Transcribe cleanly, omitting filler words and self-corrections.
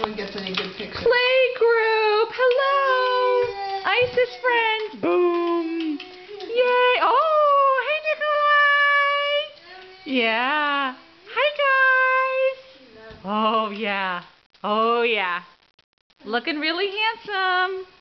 anyone gets any good pictures. Playgroup! Hello! Isis friends! Boom! Yay! Oh, hey Nikolai! Yeah. Hi guys! Oh yeah. Oh yeah. Looking really handsome.